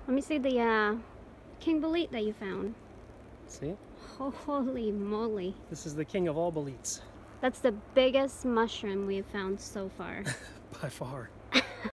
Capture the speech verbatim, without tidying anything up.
Let me see the uh, King Bolete that you found. See? Holy moly. This is the king of all boletes. That's the biggest mushroom we've found so far. By far.